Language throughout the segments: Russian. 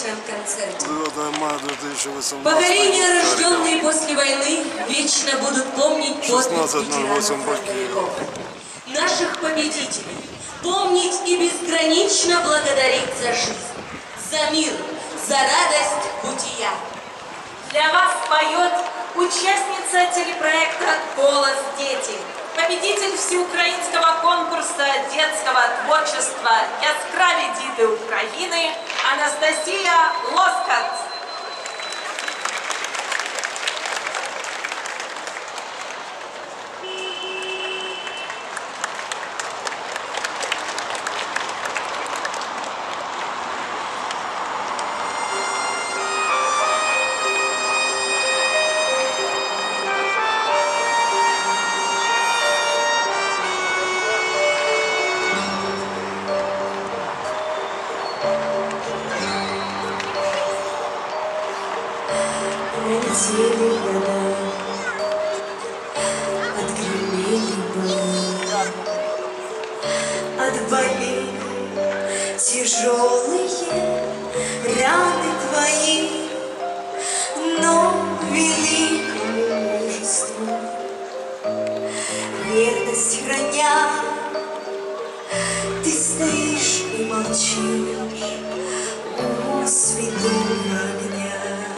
нашем концерте. 9 мая 2018. Поколения, рожденные после войны, вечно будут помнить подвиг ветеранов фронтовиков, наших победителей, помнить и безгранично благодарить за жизнь, за мир, за радость бытия. Для вас поет участница телепроекта «Голос дети», победитель всеукраинского конкурса детского творчества «Яскраві діти України» Анастасия Лоскат. Пролетели года, отгремели бои, отболели тяжелые раны твои, но великому мужеству верность храня, ты стоишь и молчишь у святого огня.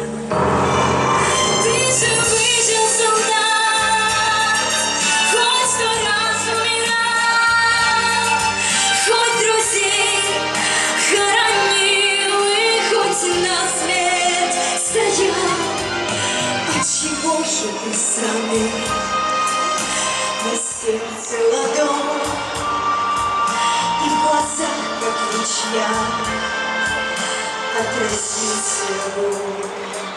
Чего же ты сами на сердце ладонь и в глазах, как ручья, отразился огонь?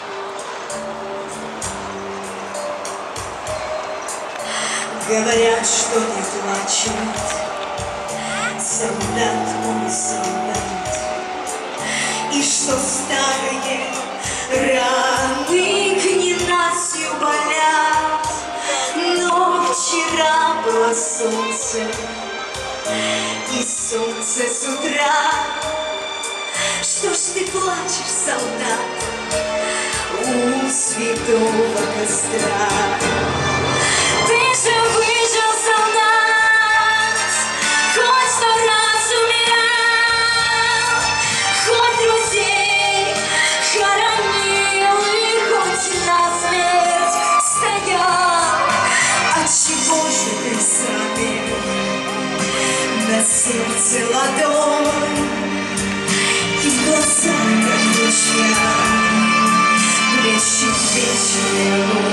Говорят, что не плачет солдат, мой солдат, и что старые раны к ненастью болят. Но вчера было солнце, и солнце с утра. Что ж ты плачешь, солдат, у святого костра? Ты же выжил, солдат, хоть 100 раз умирал, хоть друзей хоронил и хоть насмерть стоял. Отчего же ты сами на сердце ладонь и в глазах, как ручья, блещет вечный огонь?